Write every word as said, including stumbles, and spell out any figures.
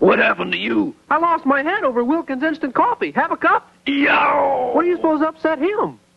What happened to you? I lost my head over Wilkins Instant Coffee. Have a cup? Yo! What do you suppose upset him?